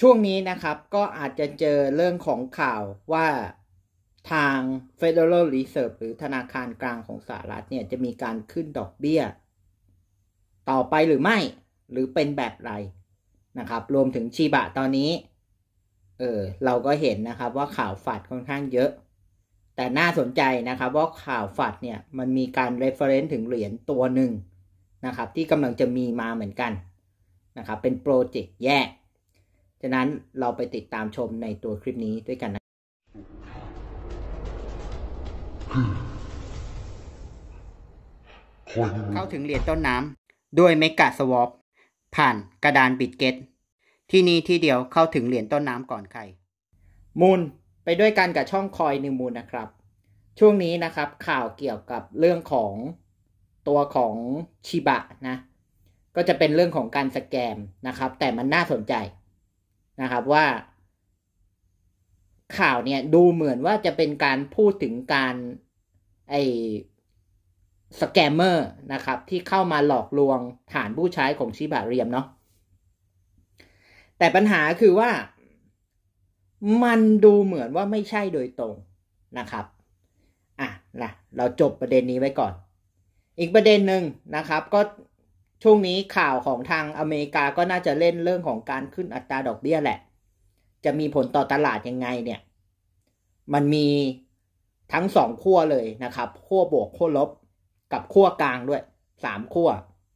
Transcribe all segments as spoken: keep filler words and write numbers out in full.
ช่วงนี้นะครับก็อาจจะเจอเรื่องของข่าวว่าทาง Federal Reserve หรือธนาคารกลางของสหรัฐเนี่ยจะมีการขึ้นดอกเบี้ยต่อไปหรือไม่หรือเป็นแบบไรนะครับรวมถึงชิบะตอนนี้เออเราก็เห็นนะครับว่าข่าวฝัดค่อนข้างเยอะแต่น่าสนใจนะครับว่าข่าวฝัดเนี่ยมันมีการ reference ถึงเหรียญตัวหนึ่งนะครับที่กำลังจะมีมาเหมือนกันนะครับเป็นโปรเจกต์แยกฉะนั้นเราไปติดตามชมในตัวคลิปนี้ด้วยกันนะเข้าถึงเหรียญต้นน้ำด้วยเมกะสวอปผ่านกระดานบิตเก็ตที่นี่ที่เดียวเข้าถึงเหรียญต้นน้ำก่อนใครมูลไปด้วยกันกับช่องคอยนิวมูลนะครับช่วงนี้นะครับข่าวเกี่ยวกับเรื่องของตัวของชิบะนะก็จะเป็นเรื่องของการสแกมนะครับแต่มันน่าสนใจนะครับว่าข่าวเนี่ยดูเหมือนว่าจะเป็นการพูดถึงการไอสแกมเมอร์นะครับที่เข้ามาหลอกลวงฐานผู้ใช้ของชิบะเรียมเนาะแต่ปัญหาคือว่ามันดูเหมือนว่าไม่ใช่โดยตรงนะครับอ่ะนะเราจบประเด็นนี้ไว้ก่อนอีกประเด็นหนึ่งนะครับก็ช่วงนี้ข่าวของทางอเมริกาก็น่าจะเล่นเรื่องของการขึ้นอัตราดอกเบี้ยแหละจะมีผลต่อตลาดยังไงเนี่ยมันมีทั้งสองขั้วเลยนะครับขั้วบวกขั้วลบกับขั้วกลางด้วยสามขั้ว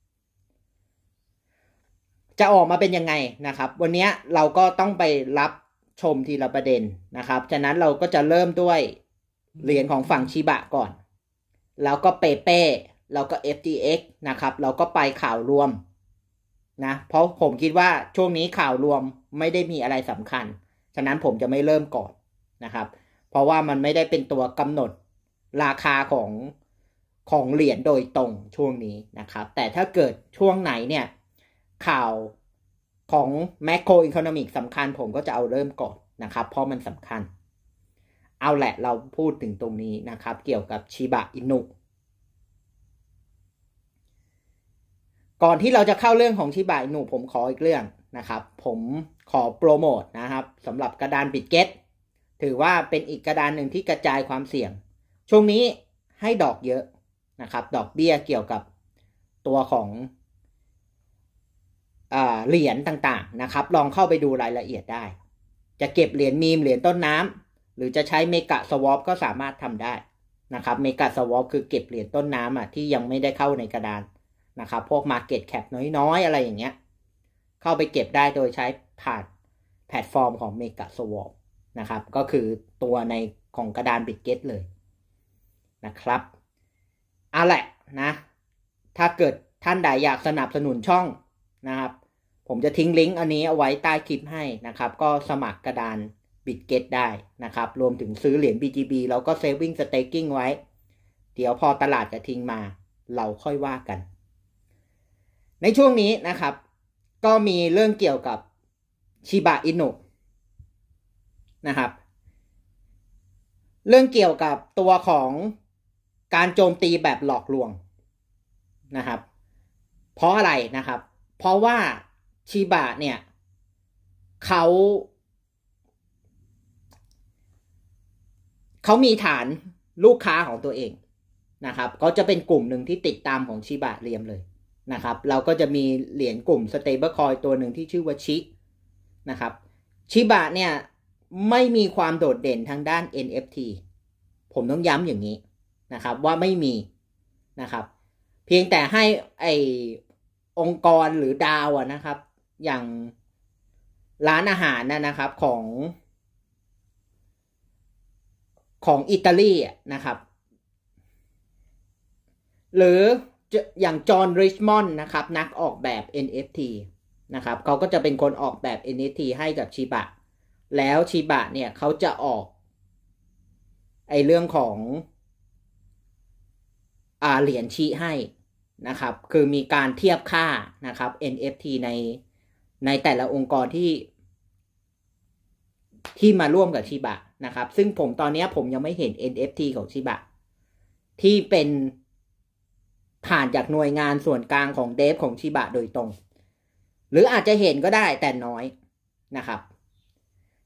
จะออกมาเป็นยังไงนะครับวันนี้เราก็ต้องไปรับชมทีละประเด็นนะครับฉะนั้นเราก็จะเริ่มด้วยเหรียญของฝั่งชิบะก่อนแล้วก็เปเป้แล้วก็ เอฟ ที เอ็กซ์ นะครับเราก็ไปข่าวรวมนะเพราะผมคิดว่าช่วงนี้ข่าวรวมไม่ได้มีอะไรสำคัญฉะนั้นผมจะไม่เริ่มก่อนนะครับเพราะว่ามันไม่ได้เป็นตัวกำหนดราคาของของเหรียญโดยตรงช่วงนี้นะครับแต่ถ้าเกิดช่วงไหนเนี่ยข่าวของ Macro Economic สำคัญผมก็จะเอาเริ่มก่อนนะครับเพราะมันสำคัญเอาแหละเราพูดถึงตรงนี้นะครับเกี่ยวกับชิบะอินุก่อนที่เราจะเข้าเรื่องของชิบะอินุผมขออีกเรื่องนะครับผมขอโปรโมทนะครับสำหรับกระดานบิตเก็ตถือว่าเป็นอีกกระดานหนึ่งที่กระจายความเสี่ยงช่วงนี้ให้ดอกเยอะนะครับดอกเบี้ยเกี่ยวกับตัวของอ่าเหรียญต่างๆนะครับลองเข้าไปดูรายละเอียดได้จะเก็บเหรียญมีมเหรียญต้นน้ำหรือจะใช้เมกะสวอปก็สามารถทำได้นะครับเมกะสวอปคือเก็บเหรียญต้นน้ำอ่ะที่ยังไม่ได้เข้าในกระดานนะครับพวก Market Cap น้อยๆอะไรอย่างเงี้ยเข้าไปเก็บได้โดยใช้ผ่านแพลตฟอร์มของเมกะสวอปนะครับก็คือตัวในของกระดานบิตเก็ตเลยนะครับเอาแหละนะถ้าเกิดท่านใดอยากสนับสนุนช่องนะครับผมจะทิ้งลิงก์อันนี้เอาไว้ใต้คลิปให้นะครับก็สมัครกระดานบิตเก็ตได้นะครับรวมถึงซื้อเหรียญ บี จี บี แล้วก็ Saving Staking ไว้เดี๋ยวพอตลาดจะทิ้งมาเราค่อยว่ากันในช่วงนี้นะครับก็มีเรื่องเกี่ยวกับชิบะอินุนะครับเรื่องเกี่ยวกับตัวของการโจมตีแบบหลอกลวงนะครับเพราะอะไรนะครับเพราะว่าชิบะเนี่ยเขาเขามีฐานลูกค้าของตัวเองนะครับเขาจะเป็นกลุ่มหนึ่งที่ติดตามของชิบะเรียมเลยนะครับเราก็จะมีเหรียญกลุ่ม Stable Coin ตัวหนึ่งที่ชื่อว่าชินะครับชิบะเนี่ยไม่มีความโดดเด่นทางด้าน เอ็น เอฟ ที ผมต้องย้ำอย่างนี้นะครับว่าไม่มีนะครับเพียงแต่ให้ไอองค์กรหรือดาวนะครับอย่างร้านอาหารนะครับของของอิตาลีนะครับหรืออย่างจอห์นริชมอนด์นะครับนักออกแบบ เอ็น เอฟ ที นะครับเขาก็จะเป็นคนออกแบบ เอ็น เอฟ ที ให้กับชิบะแล้วชิบะเนี่ยเขาจะออกไอเรื่องของอ่าเหรียญชิให้นะครับคือมีการเทียบค่านะครับ เอ็น เอฟ ที ในในแต่ละองค์กรที่ที่มาร่วมกับชิบะนะครับซึ่งผมตอนนี้ผมยังไม่เห็น เอ็น เอฟ ที ของชิบะที่เป็นผ่านจากหน่วยงานส่วนกลางของเดฟของชิบะโดยตรงหรืออาจจะเห็นก็ได้แต่น้อยนะครับ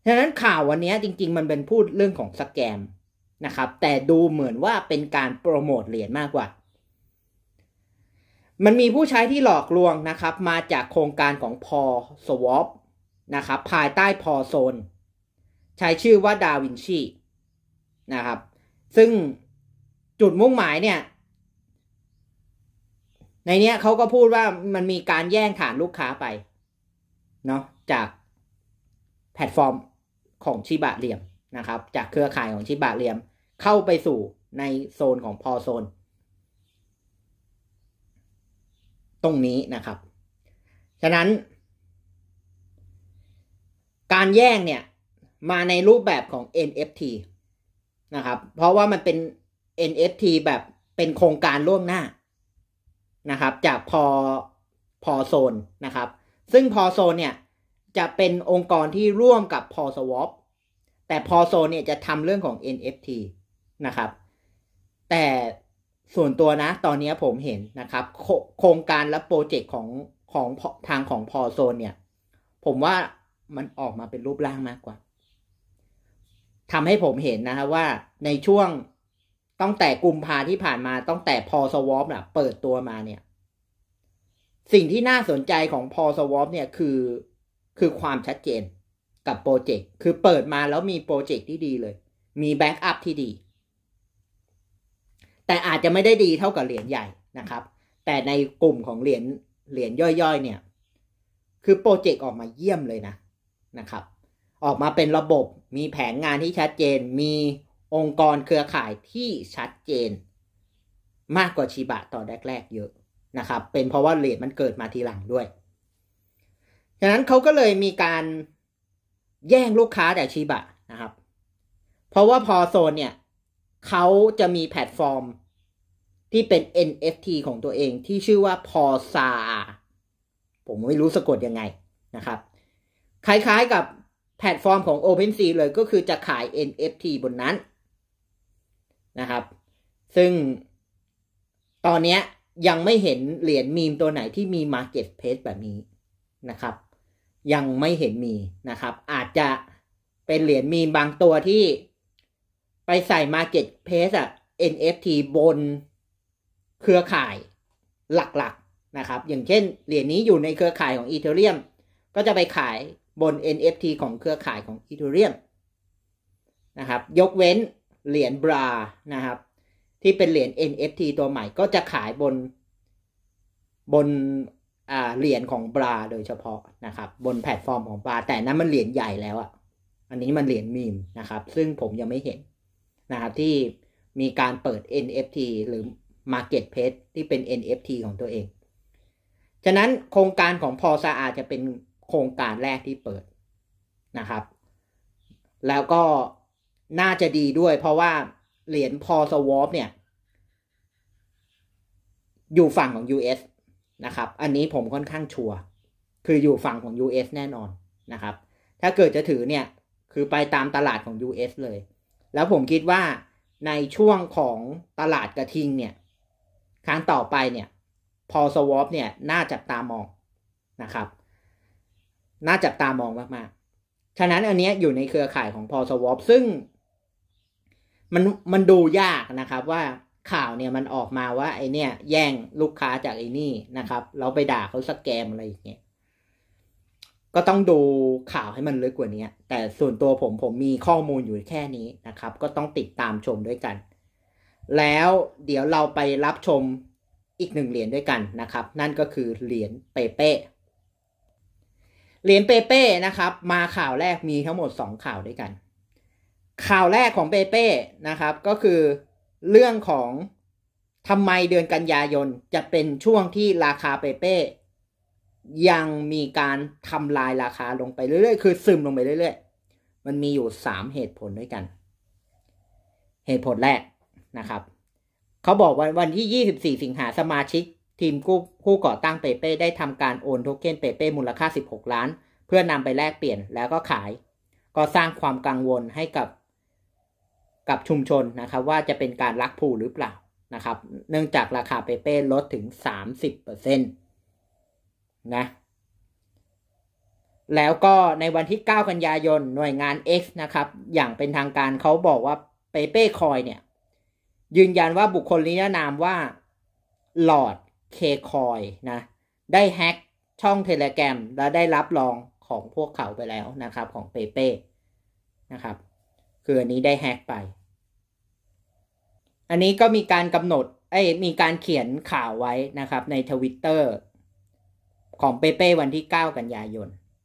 ฉะนั้นข่าววันนี้จริงๆมันเป็นพูดเรื่องของสแกมนะครับแต่ดูเหมือนว่าเป็นการโปรโมทเหรียญมากกว่ามันมีผู้ใช้ที่หลอกลวงนะครับมาจากโครงการของพอสวอปนะครับภายใต้พอโซนใช้ชื่อว่าดาวินชีนะครับซึ่งจุดมุ่งหมายเนี่ยในเนี้ยเขาก็พูดว่ามันมีการแย่งฐานลูกค้าไปเนาะจากแพลตฟอร์มของชิบะเรียมนะครับจากเครือข่ายของชิบะเรียมเข้าไปสู่ในโซนของพอโซนตรงนี้นะครับฉะนั้นการแย่งเนี่ยมาในรูปแบบของ เอ็น เอฟ ที นะครับเพราะว่ามันเป็น เอ็น เอฟ ที แบบเป็นโครงการล่วงหน้านะครับจากพอพอโซนนะครับซึ่งพอโซนเนี่ยจะเป็นองค์กรที่ร่วมกับพอสวอปแต่พอโซนเนี่ยจะทำเรื่องของ เอ็น เอฟ ที นะครับแต่ส่วนตัวนะตอนนี้ผมเห็นนะครับโครงการและโปรเจกต์ของของทางของพอโซนเนี่ยผมว่ามันออกมาเป็นรูปร่างมากกว่าทำให้ผมเห็นนะครับว่าในช่วงตั้งแต่กุมภาที่ผ่านมาตั้งแต่พอสวอปน่ะเปิดตัวมาเนี่ยสิ่งที่น่าสนใจของพอสวอปเนี่ยคือคือความชัดเจนกับโปรเจกต์คือเปิดมาแล้วมีโปรเจกต์ที่ดีเลยมีแบ็กอัพที่ดีแต่อาจจะไม่ได้ดีเท่ากับเหรียญใหญ่นะครับแต่ในกลุ่มของเหรียญเหรียญย่อยๆเนี่ยคือโปรเจกต์ออกมาเยี่ยมเลยนะนะครับออกมาเป็นระบบมีแผนงานที่ชัดเจนมีองค์กรเครือข่ายที่ชัดเจนมากกว่าชิบะตอนแรกๆเยอะนะครับเป็นเพราะว่าเหรียญมันเกิดมาทีหลังด้วยฉะนั้นเขาก็เลยมีการแย่งลูกค้าจากชิบะนะครับเพราะว่าพอโซนเนี่ยเขาจะมีแพลตฟอร์มที่เป็น เอ็น เอฟ ที ของตัวเองที่ชื่อว่าพอซาผมไม่รู้สะกดยังไงนะครับคล้ายๆกับแพลตฟอร์มของ OpenSea เลยก็คือจะขาย เอ็น เอฟ ที บนนั้นนะครับซึ่งตอนนี้ยังไม่เห็นเหรียญมีมตัวไหนที่มี Marketplace แบบนี้นะครับยังไม่เห็นมีนะครับอาจจะเป็นเหรียญมีมบางตัวที่ไปใส่ Marketplace อะ เอ็น เอฟ ที บนเครือข่ายหลักๆนะครับอย่างเช่นเหรียญนี้อยู่ในเครือข่ายของ Ethereum ก็จะไปขายบน เอ็น เอฟ ที ของเครือข่ายของ Ethereum นะครับยกเว้นเหรียญบรานะครับที่เป็นเหรียญ เอ็น เอฟ ที ตัวใหม่ก็จะขายบนบนอ่าเหรียญของบราโดยเฉพาะนะครับบนแพลตฟอร์มของบราแต่นั้นมันเหรียญใหญ่แล้วอ่ะอันนี้มันเหรียญมีมนะครับซึ่งผมยังไม่เห็นนะครับที่มีการเปิด เอ็น เอฟ ที หรือ Marketplace ที่เป็น เอ็น เอฟ ที ของตัวเองฉะนั้นโครงการของพอซาอาจะเป็นโครงการแรกที่เปิดนะครับแล้วก็น่าจะดีด้วยเพราะว่าเหรียญพอสวอปเนี่ยอยู่ฝั่งของ ยู เอส นะครับอันนี้ผมค่อนข้างชัวร์คืออยู่ฝั่งของ ยู เอส แน่นอนนะครับถ้าเกิดจะถือเนี่ยคือไปตามตลาดของ ยู เอส เลยแล้วผมคิดว่าในช่วงของตลาดกระทิงเนี่ยครั้งต่อไปเนี่ยพอสวอปเนี่ยน่าจับตามองนะครับน่าจับตามองมากๆฉะนั้นอันนี้อยู่ในเครือข่ายของพอสวอปซึ่งมันมันดูยากนะครับว่าข่าวเนี่ยมันออกมาว่าไอเนี่ยแย่งลูกค้าจากไอ้นี่นะครับเราไปด่าเขาสแกมอะไรอย่างเงี้ยก็ต้องดูข่าวให้มันลึกกว่านี้แต่ส่วนตัวผมผมมีข้อมูลอยู่แค่นี้นะครับก็ต้องติดตามชมด้วยกันแล้วเดี๋ยวเราไปรับชมอีกหนึ่งเหรียญด้วยกันนะครับนั่นก็คือเหรียญเปเป้เหรียญเปเป้นะครับมาข่าวแรกมีทั้งหมดสองข่าวด้วยกันข่าวแรกของเปเป้นะครับก็คือเรื่องของทำไมเดือนกันยายนจะเป็นช่วงที่ราคาเปเป้ยังมีการทำลายราคาลงไปเรื่อยๆคือซึมลงไปเรื่อยๆมันมีอยู่สามเหตุผลด้วยกันเหตุผลแรกนะครับเขาบอกว่าวันที่ยี่สิบสี่สิงหาสมาชิกทีมผู้ก่อตั้งเปเป้ได้ทำการโอนโทเค็นเปเป้มูลค่าสิบหกล้านเพื่อนำไปแลกเปลี่ยนแล้วก็ขายก็สร้างความกังวลให้กับกับชุมชนนะครับว่าจะเป็นการลักพูหรือเปล่านะครับเนื่องจากราคาเปเป้ลดถึง สามสิบเปอร์เซ็นต์ นะแล้วก็ในวันที่เก้ากันยายนหน่วยงาน X นะครับอย่างเป็นทางการเขาบอกว่า Pepe Coin เนี่ยยืนยันว่าบุคคลนิรนามว่า Lord K Coin นะได้แฮ็กช่อง Telegram และได้รับรองของพวกเขาไปแล้วนะครับของ Pepe นะครับคืออันนี้ได้แฮ็กไปอันนี้ก็มีการกำหนดเอ้ยมีการเขียนข่าวไว้นะครับใน Twitter ของ Pepe วันที่เก้ากันยายน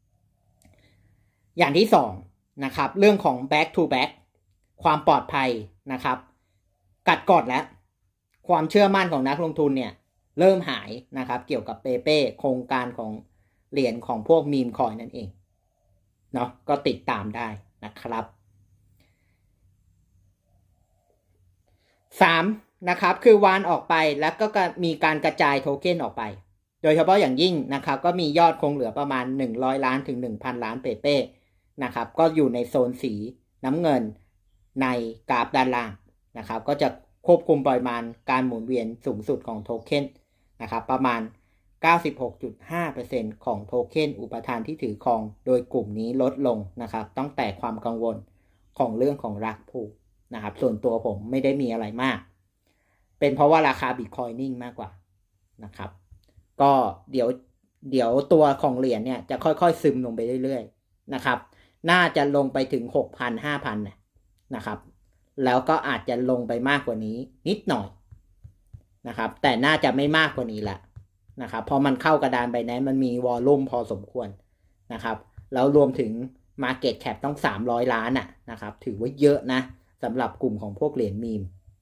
อย่างที่สองนะครับเรื่องของ back to back ความปลอดภัยนะครับกัดกร่อนแล้วความเชื่อมั่นของนักลงทุนเนี่ยเริ่มหายนะครับเกี่ยวกับ Pepe โครงการของเหรียญของพวกมีมคอยนั่นเองเนาะก็ติดตามได้นะครับสามนะครับคือวานออกไปแล้วก็มีการกระจายโทเค็นออกไปโดยเฉพาะอย่างยิ่งนะครับก็มียอดคงเหลือประมาณหนึ่งร้อยล้านถึง หนึ่งพัน ล้าน Pepe นะครับก็อยู่ในโซนสีน้ำเงินในกราฟด้านล่างนะครับก็จะควบคุมปริมาณการหมุนเวียนสูงสุดของโทเค็นนะครับประมาณ เก้าสิบหกจุดห้าเปอร์เซ็นต์ ของโทเค็นอุปทานที่ถือครองโดยกลุ่มนี้ลดลงนะครับตั้งแต่ความกังวลของเรื่องของรักผูกนะครับส่วนตัวผมไม่ได้มีอะไรมากเป็นเพราะว่าราคาบิตคอยน์นิ่งมากกว่านะครับก็เดี๋ยวเดี๋ยวตัวของเหรียญเนี่ยจะค่อยๆซึมลงไปเรื่อยๆนะครับน่าจะลงไปถึง หกพัน ห้าพัน นะครับแล้วก็อาจจะลงไปมากกว่านี้นิดหน่อยนะครับแต่น่าจะไม่มากกว่านี้ละนะครับเพราะมันเข้ากระดานใบนั้นมันมีวอลลุ่มพอสมควรนะครับแล้วรวมถึง Market Cap ต้องสามร้อยล้านอ่ะนะครับถือว่าเยอะนะสำหรับกลุ่มของพวกเหรียญมีม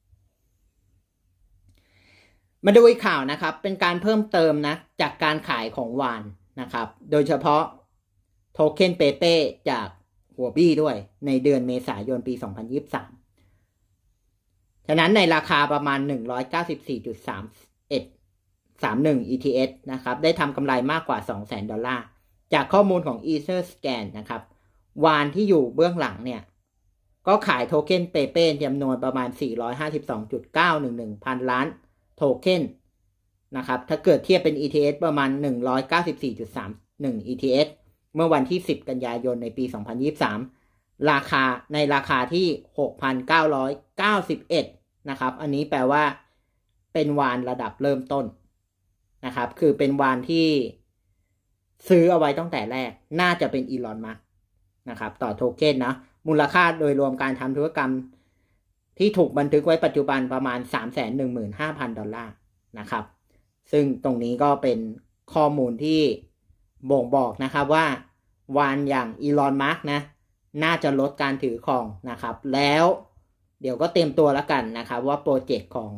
มาดูอีกข่าวนะครับเป็นการเพิ่มเติมนะจากการขายของวานนะครับโดยเฉพาะโทเค็น Pepe จากหัวบี้ด้วยในเดือนเมษายนปีสองพันยี่สิบสามฉะนั้นในราคาประมาณ หนึ่งร้อยเก้าสิบสี่จุดสามเอ็ดสามหนึ่ง อี ที เอส นะครับได้ทำกำไรมากกว่า สองแสน ดอลลาร์จากข้อมูลของ EtherScan นะครับวานที่อยู่เบื้องหลังเนี่ยก็ขายโทเค็น Pepe จำนวนประมาณ สี่ร้อยห้าสิบสองจุดเก้าหนึ่งหนึ่ง พันล้านโทเค็นนะครับถ้าเกิดเทียบเป็น อี ที เอส ประมาณ หนึ่งร้อยเก้าสิบสี่จุดสามหนึ่ง อี ที เอส เมื่อวันที่สิบกันยายนในปีสองพันยี่สิบสามราคาในราคาที่ หกพันเก้าร้อยเก้าสิบเอ็ด นะครับอันนี้แปลว่าเป็นวานระดับเริ่มต้นนะครับคือเป็นวานที่ซื้อเอาไว้ตั้งแต่แรกน่าจะเป็นอีลอนมัสก์นะครับต่อโทเค็นนะมูลค่าโดยรวมการทำธุรกรรมที่ถูกบันทึกไว้ปัจจุบันประมาณ สามแสนหนึ่งหมื่นห้าพัน ดอลลาร์นะครับซึ่งตรงนี้ก็เป็นข้อมูลที่บ่งบอกนะครับว่าวานอย่างอีลอนมัสก์นะน่าจะลดการถือครองนะครับแล้วเดี๋ยวก็เตรียมตัวแล้วกันนะครับว่าโปรเจกต์ของ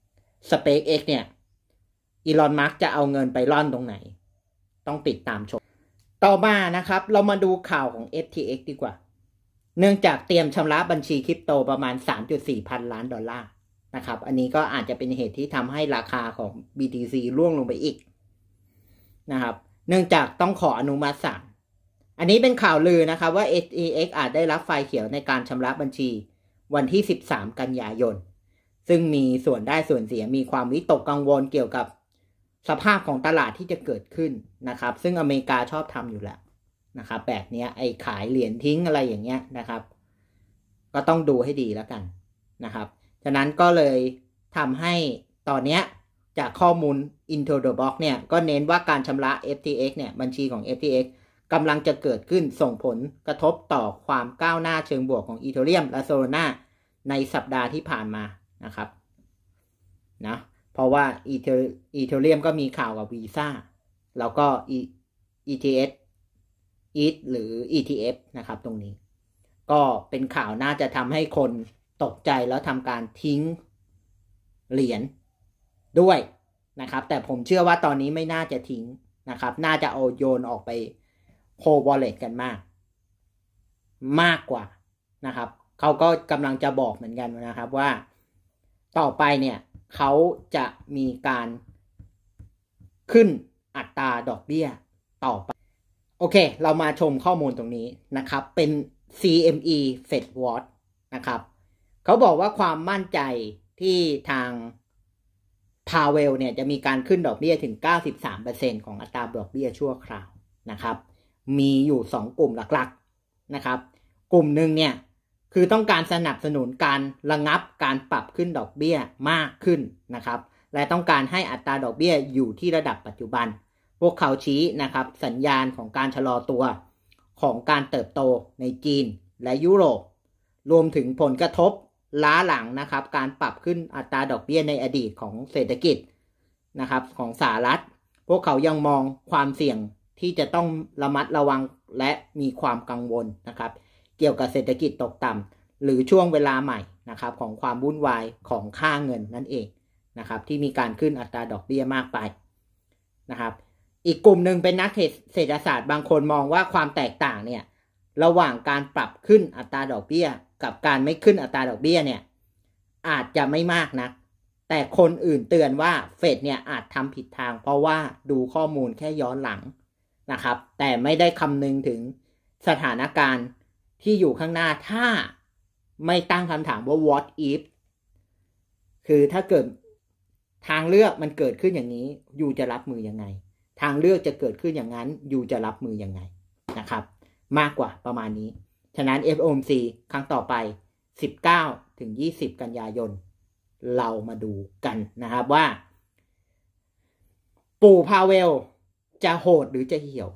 SpaceX เนี่ยอีลอนมัสก์จะเอาเงินไปร่อนตรงไหนต้องติดตามชมต่อมานะครับเรามาดูข่าวของ เอฟ ที เอ็กซ์ ดีกว่าเนื่องจากเตรียมชำระบัญชีคริปโตประมาณ สามจุดสี่ พันล้านดอลลาร์นะครับอันนี้ก็อาจจะเป็นเหตุที่ทำให้ราคาของ บี ที ซี ร่วงลงไปอีกนะครับเนื่องจากต้องขออนุมัติศาลอันนี้เป็นข่าวลือนะครับว่า เอฟ ที เอ็กซ์ อาจได้รับไฟเขียวในการชำระบัญชีวันที่สิบสามกันยายนซึ่งมีส่วนได้ส่วนเสียมีความวิตกกังวลเกี่ยวกับสภาพของตลาดที่จะเกิดขึ้นนะครับซึ่งอเมริกาชอบทำอยู่แล้วนะครับแบบนี้ไอ้ขายเหรียญทิ้งอะไรอย่างเงี้ยนะครับก็ต้องดูให้ดีแล้วกันนะครับฉะนั้นก็เลยทำให้ตอนนี้จากข้อมูล Into the Box เนี่ยก็เน้นว่าการชำระ เอฟ ที เอ็กซ์ เนี่ยบัญชีของ เอฟ ที เอ็กซ์ กำลังจะเกิดขึ้นส่งผลกระทบต่อความก้าวหน้าเชิงบวกของ Ethereum และ Solana ในสัปดาห์ที่ผ่านมานะครับนะเพราะว่า Ethereum ก็มีข่าวกับ Visa แล้วก็ อี ที เอส อี ที หรือ อี ที เอฟ นะครับตรงนี้ก็เป็นข่าวน่าจะทำให้คนตกใจแล้วทำการทิ้งเหรียญด้วยนะครับแต่ผมเชื่อว่าตอนนี้ไม่น่าจะทิ้งนะครับน่าจะเอาโยนออกไปโค wallet กันมากมากกว่านะครับเขาก็กำลังจะบอกเหมือนกันนะครับว่าต่อไปเนี่ยเขาจะมีการขึ้นอัตราดอกเบี้ยต่อไปโอเคเรามาชมข้อมูลตรงนี้นะครับเป็น ซี เอ็ม อี Fed Watch นะครับเขาบอกว่าความมั่นใจที่ทางพาเวลเนี่ยจะมีการขึ้นดอกเบี้ยถึง เก้าสิบสามเปอร์เซ็นต์ ของอัตราดอกเบี้ยชั่วคราวนะครับมีอยู่สองกลุ่มหลักๆนะครับกลุ่มหนึ่งเนี่ยคือต้องการสนับสนุนการระงับการปรับขึ้นดอกเบี้ยมากขึ้นนะครับและต้องการให้อัตราดอกเบี้ยอยู่ที่ระดับปัจจุบันพวกเขาชี้นะครับสัญญาณของการชะลอตัวของการเติบโตในจีนและยุโรปรวมถึงผลกระทบล้าหลังนะครับการปรับขึ้นอัตราดอกเบี้ยในอดีตของเศรษฐกิจนะครับของสหรัฐพวกเขายังมองความเสี่ยงที่จะต้องระมัดระวังและมีความกังวลนะครับเกี่ยวกับเศรษฐกิจตกต่ำหรือช่วงเวลาใหม่นะครับของความวุ่นวายของค่าเงินนั่นเองนะครับที่มีการขึ้นอัตราดอกเบี้ยมากไปนะครับอีกกลุ่มหนึ่งเป็นนักเศรษฐศาสตร์บางคนมองว่าความแตกต่างเนี่ยระหว่างการปรับขึ้นอัตราดอกเบี้ยกับการไม่ขึ้นอัตราดอกเบี้ยเนี่ยอาจจะไม่มากนะแต่คนอื่นเตือนว่าเฟดเนี่ยอาจทำผิดทางเพราะว่าดูข้อมูลแค่ย้อนหลังนะครับแต่ไม่ได้คำนึงถึงสถานการณ์ที่อยู่ข้างหน้าถ้าไม่ตั้งคำถามว่า what if คือถ้าเกิดทางเลือกมันเกิดขึ้นอย่างนี้ยูจะรับมือยังไงทางเลือกจะเกิดขึ้นอย่างนั้นยูจะรับมือยังไงนะครับมากกว่าประมาณนี้ฉะนั้น เอฟ โอ เอ็ม ซี ครั้งต่อไปสิบเก้าถึงยี่สิบกันยายนเรามาดูกันนะครับว่าปู่พาเวลจะโหดหรือจะเหี่ยว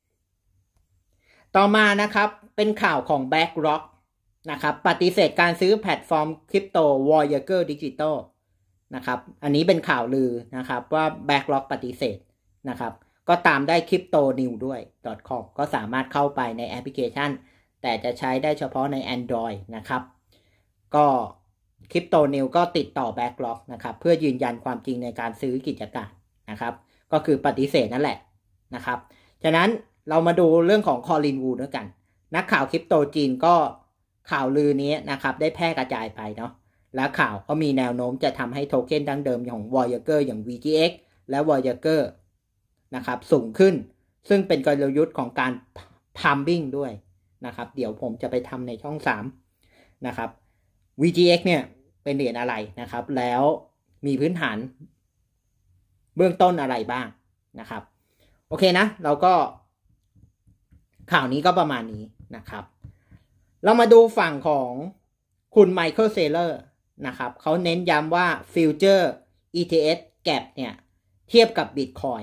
ต่อมานะครับเป็นข่าวของ BlackRock นะครับปฏิเสธการซื้อแพลตฟอร์มคริปโต Voyager Digital นะครับอันนี้เป็นข่าวลือนะครับว่า BlackRock ปฏิเสธนะครับก็ตามได้ crypto new ด้วย .com ก็สามารถเข้าไปในแอปพลิเคชันแต่จะใช้ได้เฉพาะใน Android นะครับก็ crypto new ก็ติดต่อ BlackRock นะครับเพื่อยืนยันความจริงในการซื้อกิจการนะครับก็คือปฏิเสธนั่นแหละนะครับฉะนั้นเรามาดูเรื่องของคอลินวูด้วยกันนักข่าวคริปโตจีนก็ข่าวลือนี้นะครับได้แพร่กระจายไปเนาะและข่าวก็มีแนวโน้มจะทำให้โทเค็นดั้งเดิมของ Voyager อย่าง วี จี เอ็กซ์ และ Voyager นะครับสูงขึ้นซึ่งเป็นกลยุทธ์ของการ pumping ด้วยนะครับเดี๋ยวผมจะไปทำในช่องสามนะครับ วี จี เอ็กซ์ เนี่ยเป็นเหรียญอะไรนะครับแล้วมีพื้นฐานเบื้องต้นอะไรบ้างนะครับโอเคนะเราก็ข่าวนี้ก็ประมาณนี้นะครับเรามาดูฝั่งของคุณไมเคิลเซเลอร์นะครับเขาเน้นย้ำว่า Future อี ที เอฟ Gap เนี่ยเทียบกับ Bitcoin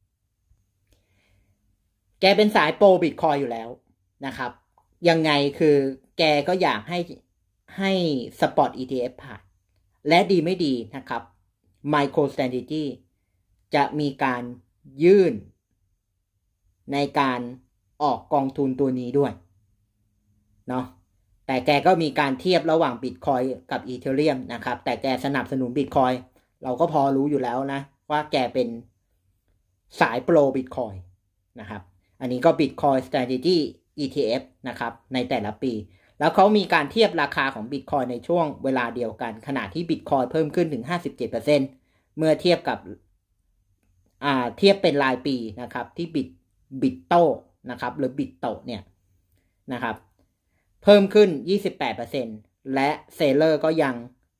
แกเป็นสายโปร Bitcoin อยู่แล้วนะครับยังไงคือแกก็อยากให้ให้ Spot อี ที เอฟ ผ่านและดีไม่ดีนะครับ MicroStrategy จะมีการยื่นในการออกกองทุนตัวนี้ด้วยเนาะแต่แกก็มีการเทียบระหว่าง Bitcoin กับ Ethereum นะครับแต่แกสนับสนุน Bitcoin เราก็พอรู้อยู่แล้วนะว่าแกเป็นสายโปร Bitcoin นะครับอันนี้ก็ Bitcoin Strategy อี ที เอฟ นะครับในแต่ละปีแล้วเขามีการเทียบราคาของ Bitcoin ในช่วงเวลาเดียวกันขณะที่ Bitcoin เพิ่มขึ้นถึง ห้าสิบเจ็ดเปอร์เซ็นต์ เมื่อเทียบกับอ่าเทียบเป็นรายปีนะครับที่ Bit Bitto นะครับหรือ Bitto เนี่ยนะครับเพิ่มขึ้น ยี่สิบแปดเปอร์เซ็นต์ และเซเลอร์ก็ยัง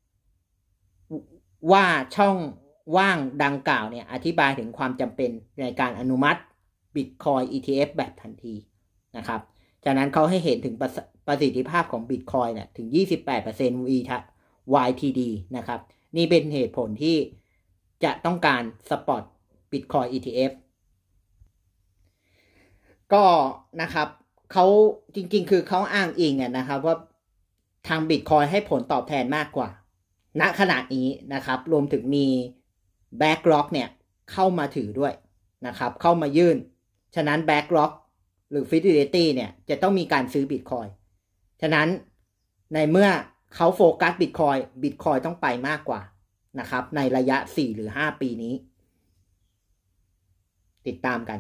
ว่าช่องว่างดังกล่าวเนี่ยอธิบายถึงความจำเป็นในการอนุมัติ Bitcoin อี ที เอฟ แบบทันทีนะครับจากนั้นเขาให้เห็นถึงประประสิทธิภาพของ Bitcoin เนี่ยถึง ยี่สิบแปดเปอร์เซ็นต์ วาย ที ดี นะครับนี่เป็นเหตุผลที่จะต้องการ Spot Bitcoin อี ที เอฟ ก็นะครับเขาจริงๆคือเขาอ้างอิงอ่ะนะครับว่าทาง Bitcoin ให้ผลตอบแทนมากกว่าณขณะนี้นะครับรวมถึงมี BlackRock เนี่ยเข้ามาถือด้วยนะครับเข้ามายื่นฉะนั้น BlackRock หรือ Fidelity เนี่ยจะต้องมีการซื้อ Bitcoin ฉะนั้นในเมื่อเขาโฟกัส Bitcoin Bitcoin ต้องไปมากกว่านะครับในระยะสี่หรือห้าปีนี้ติดตามกัน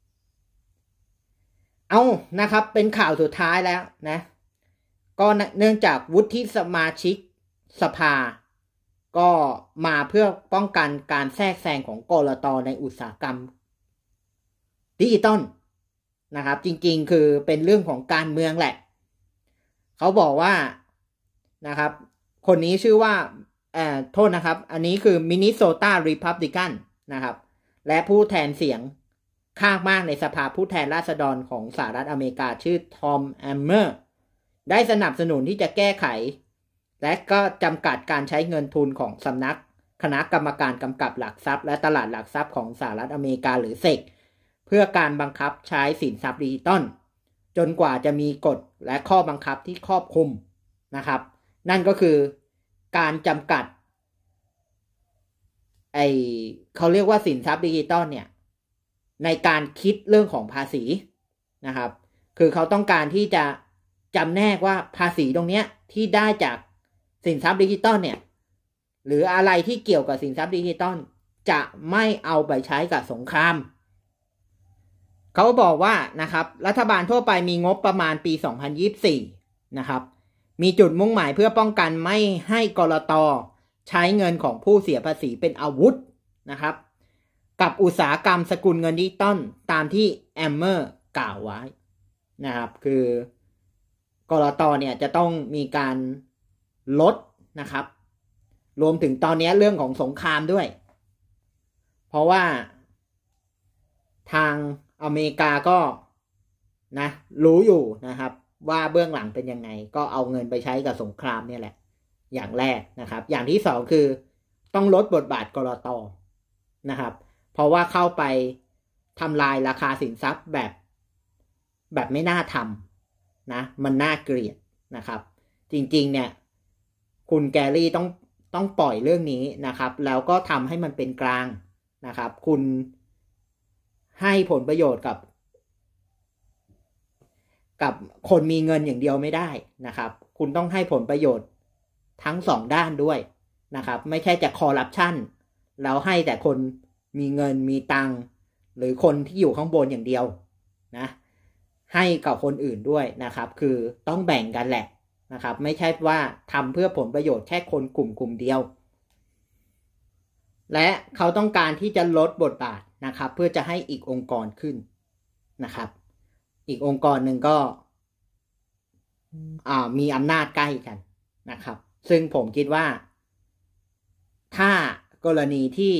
เอานะครับเป็นข่าวสุดท้ายแล้วนะก็เนื่องจากวุฒิสมาชิกสภาก็มาเพื่อป้องกันการแทรกแซงของกลต.ในอุตสาหกรรมดิจิตอลนะครับจริงๆคือเป็นเรื่องของการเมืองแหละเขาบอกว่านะครับคนนี้ชื่อว่าเอ่อโทษนะครับอันนี้คือมินนิโซตารีพับลิกันนะครับและผู้แทนเสียงข้างมากในสภาผู้แทนราษฎรของสหรัฐอเมริกาชื่อทอมแอมเมอร์ได้สนับสนุนที่จะแก้ไขและก็จำกัดการใช้เงินทุนของสำนักคณะกรรมการกำกับหลักทรัพย์และตลาดหลักทรัพย์ของสหรัฐอเมริกาหรือเซกเพื่อการบังคับใช้สินทรัพย์ดิจิตอลจนกว่าจะมีกฎและข้อบังคับที่ครอบคลุมนะครับนั่นก็คือการจำกัดไอเขาเรียกว่าสินทรัพย์ดิจิตอลเนี่ยในการคิดเรื่องของภาษีนะครับคือเขาต้องการที่จะจำแนกว่าภาษีตรงเนี้ยที่ได้จากสินทรัพย์ดิจิตอลเนี่ยหรืออะไรที่เกี่ยวกับสินทรัพย์ดิจิตอลจะไม่เอาไปใช้กับสงครามเขาบอกว่านะครับรัฐบาลทั่วไปมีงบประมาณปีสองพันยี่สิบสี่นะครับมีจุดมุ่งหมายเพื่อป้องกันไม่ให้กลต.ใช้เงินของผู้เสียภาษีเป็นอาวุธนะครับกับอุตสาหกรรมสกุลเงินดิจิตอลตามที่แอมเมอร์กล่าวไว้นะครับคือกลต.เนี่ยจะต้องมีการลดนะครับรวมถึงตอนนี้เรื่องของสงครามด้วยเพราะว่าทางอเมริกาก็นะรู้อยู่นะครับว่าเบื้องหลังเป็นยังไงก็เอาเงินไปใช้กับสงครามเนี่ยแหละอย่างแรกนะครับอย่างที่สองคือต้องลดบทบาทกลต.นะครับเพราะว่าเข้าไปทำลายราคาสินทรัพย์แบบแบบไม่น่าทำนะมันน่าเกลียดนะครับจริงๆเนี่ยคุณแกรี่ต้องต้องปล่อยเรื่องนี้นะครับแล้วก็ทำให้มันเป็นกลางนะครับคุณให้ผลประโยชน์กับกับคนมีเงินอย่างเดียวไม่ได้นะครับคุณต้องให้ผลประโยชน์ทั้งสองด้านด้วยนะครับไม่ใช่จะคอร์รัปชันแล้วให้แต่คนมีเงินมีตังค์หรือคนที่อยู่ข้างบนอย่างเดียวนะให้กับคนอื่นด้วยนะครับคือต้องแบ่งกันแหละนะครับไม่ใช่ว่าทำเพื่อผลประโยชน์แค่คนกลุ่มกลุ่มเดียวและเขาต้องการที่จะลดบทบาทนะครับเพื่อจะให้อีกองค์กรขึ้นนะครับอีกองค์กรหนึ่งก็อ่ามีอำนาจใกล้กันนะครับซึ่งผมคิดว่าถ้ากรณีที่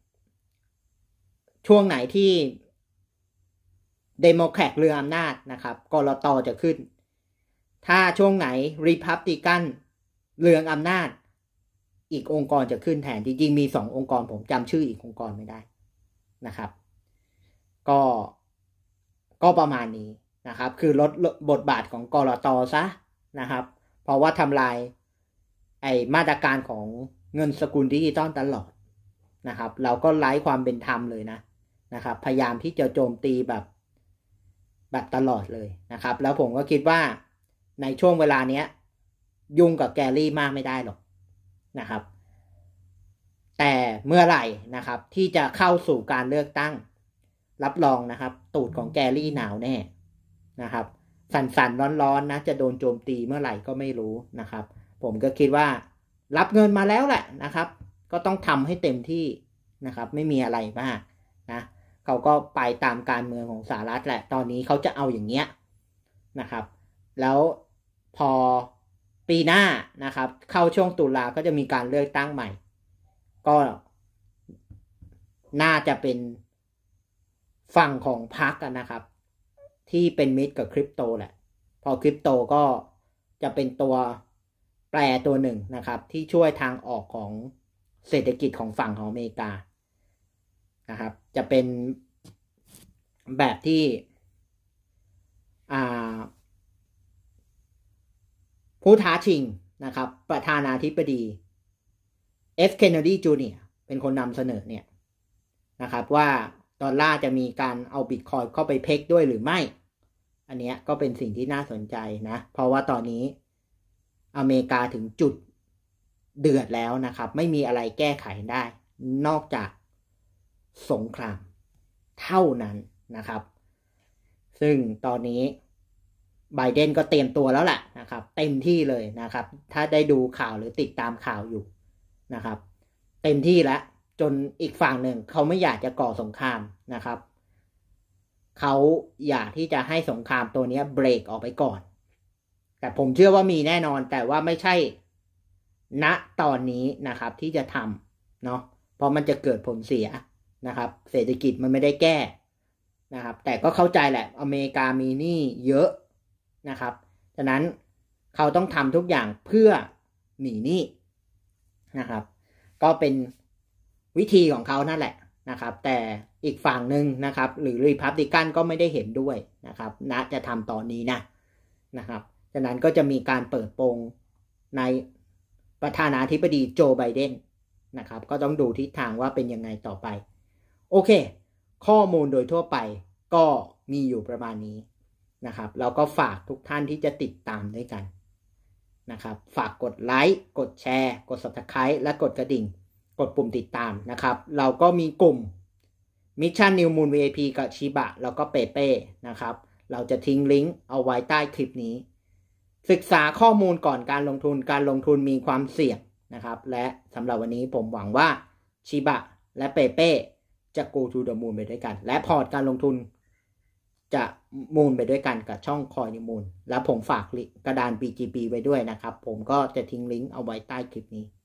ช่วงไหนที่เดโมแครตเรืออำนาจนะครับกลต.จะขึ้นถ้าช่วงไหนรีพับลิกันเรืองอำนาจอีกองค์กรจะขึ้นแทนจริงๆมีสององค์กรผมจำชื่ออีกองค์กรไม่ได้นะครับก็ก็ประมาณนี้นะครับคือลดบทบาทของกลต.ซะนะครับเพราะว่าทำลายไอ้มาตรการของเงินสกุลดิจิตอลตลอดนะครับเราก็ไร้ความเป็นธรรมเลยนะนะครับพยายามที่จะโจมตีแบบแบบตลอดเลยนะครับแล้วผมก็คิดว่าในช่วงเวลาเนี้ยยุ่งกับแกรี่มากไม่ได้หรอกนะครับแต่เมื่อไหร่นะครับที่จะเข้าสู่การเลือกตั้งรับรองนะครับตูดของแกรี่หนาวแน่นะครับสั่นๆร้อนๆนะจะโดนโจมตีเมื่อไหร่ก็ไม่รู้นะครับผมก็คิดว่ารับเงินมาแล้วแหละนะครับก็ต้องทำให้เต็มที่นะครับไม่มีอะไรมากนะเขาก็ไปตามการเมืองของสหรัฐแหละตอนนี้เขาจะเอาอย่างเงี้ยนะครับแล้วพอปีหน้านะครับเข้าช่วงตุลาก็จะมีการเลือกตั้งใหม่ก็น่าจะเป็นฝั่งของพรรคนะครับที่เป็นมิตรกับคริปโตแหละพอคริปโตก็จะเป็นตัวแปรตัวหนึ่งนะครับที่ช่วยทางออกของเศรษฐกิจของฝั่งของอเมริกานะครับจะเป็นแบบที่อ่าผู้ท้าชิงนะครับประธานาธิบดีเอฟเคนเนดีจูเนียร์เป็นคนนำเสนอเนี่ยนะครับว่าดอลลาร์จะมีการเอาบิตคอยน์เข้าไปเพกด้วยหรือไม่อันนี้ก็เป็นสิ่งที่น่าสนใจนะเพราะว่าตอนนี้อเมริกาถึงจุดเดือดแล้วนะครับไม่มีอะไรแก้ไขได้นอกจากสงครามเท่านั้นนะครับซึ่งตอนนี้ไบเดนก็เตรียมตัวแล้วแหละนะครับเต็มที่เลยนะครับถ้าได้ดูข่าวหรือติดตามข่าวอยู่นะครับเต็มที่แล้วจนอีกฝั่งหนึ่งเขาไม่อยากจะก่อสงครามนะครับเขาอยากที่จะให้สงครามตัวนี้เบรกออกไปก่อนแต่ผมเชื่อว่ามีแน่นอนแต่ว่าไม่ใช่ณตอนนี้นะครับที่จะทำเนาะเพราะมันจะเกิดผลเสียนะครับเศรษฐกิจมันไม่ได้แก้นะครับแต่ก็เข้าใจแหละอเมริกามีหนี้เยอะนะครับฉะนั้นเขาต้องทำทุกอย่างเพื่อหนีหนี้นะครับก็เป็นวิธีของเขานั่นแหละนะครับแต่อีกฝั่งหนึ่งนะครับหรือรีพับลิกันก็ไม่ได้เห็นด้วยนะครับณจะทำตอนนี้นะนะครับฉะนั้นก็จะมีการเปิดโปงในประธานาธิบดีโจไบเดนนะครับก็ต้องดูทิศทางว่าเป็นยังไงต่อไปโอเคข้อมูลโดยทั่วไปก็มีอยู่ประมาณนี้นะครับแล้วก็ฝากทุกท่านที่จะติดตามด้วยกันนะครับฝากกดไลค์กดแชร์กด ซับสไครบ์ และกดกระดิ่งกดปุ่มติดตามนะครับเราก็มีกลุ่ม Mission New Moon วี ไอ พี กับชิบะแล้วก็เปเป้นะครับเราจะทิ้งลิงก์เอาไว้ใต้คลิปนี้ศึกษาข้อมูลก่อนการลงทุนการลงทุนมีความเสี่ยงนะครับและสำหรับวันนี้ผมหวังว่าชิบะและเปเป้จะ go to the moon ไปด้วยกันและพอร์ตการลงทุนจะมูนไปด้วยกันกับช่องคอยนิมูลและผมฝากกระดาน บี จี พี ไว้ด้วยนะครับผมก็จะทิ้งลิงก์เอาไว้ใต้คลิปนี้